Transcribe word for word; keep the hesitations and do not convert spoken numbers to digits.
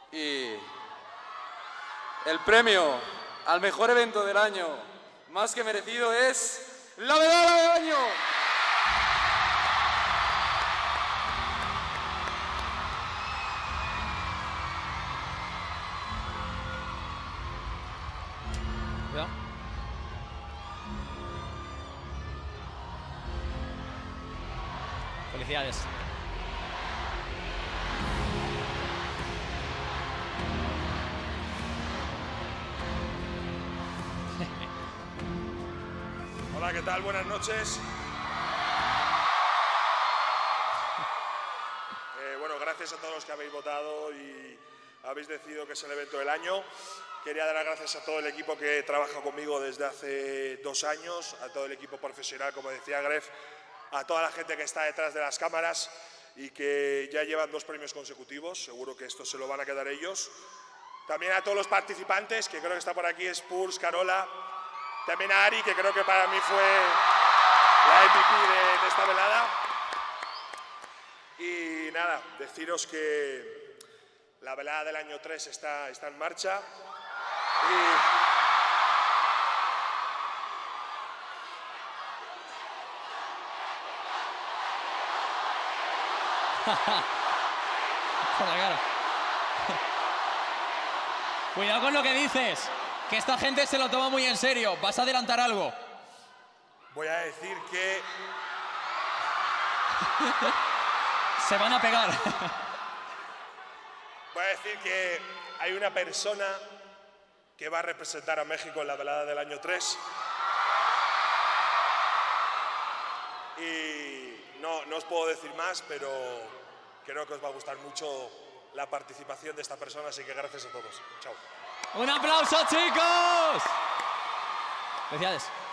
Y el premio al mejor evento del año, más que merecido, es la velada del año. Cuidado. Felicidades. Hola, ¿qué tal? Buenas noches. Eh, bueno, gracias a todos los que habéis votado y habéis decidido que es el evento del año. Quería dar las gracias a todo el equipo que trabaja conmigo desde hace dos años, a todo el equipo profesional, como decía Gref, a toda la gente que está detrás de las cámaras y que ya llevan dos premios consecutivos. Seguro que esto se lo van a quedar ellos. También a todos los participantes, que creo que está por aquí, Spurs, Carola. También a Ari, que creo que para mí fue la M V P de, de esta velada. Y nada, deciros que la velada del año tres está, está en marcha. Y Por la cara. Cuidado con lo que dices, que esta gente se lo toma muy en serio. ¿Vas a adelantar algo? voy a decir que Se van a pegar. voy a decir que hay una persona que va a representar a México en la velada del año tres. Y no, no os puedo decir más, pero creo que os va a gustar mucho la participación de esta persona, así que gracias a todos. Chao. ¡Un aplauso, chicos! Felicidades.